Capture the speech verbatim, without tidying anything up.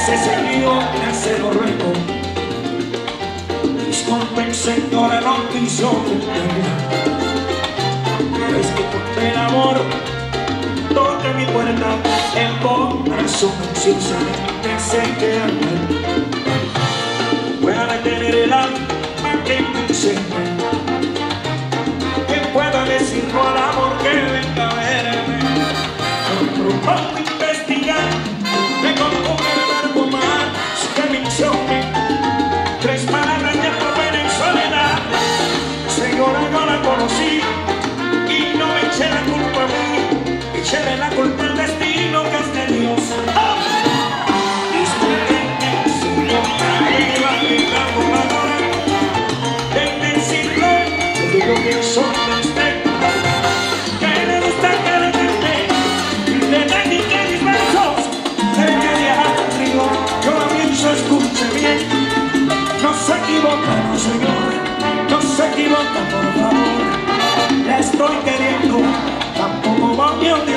ese Señor, se lo ruego. Disculpen, Señora, no quiso entender. Es que con el amor toque mi puerta, el corazón ansiosamente se queda. Voy a detener el alma que me enseñe, que pueda decirlo al amor que venga a verme. Propongo investigar, me conjuga el verbo más que me insomne. Tres palabras de pena en soledad. Señora, no la conocí y no me eché la culpa a mí, echéle la culpa al destino que es de Dios. ¡Oh! Disculpenme, señora, iba a gritar con la hora de decirle lo que yo pienso de usted, que le gusta que le cante y le dedique mis versos. Se quede arriba, yo la pienso, escuche bien. No se equivoca, no señor, no se equivoca, por favor. La estoy queriendo, tampoco voy a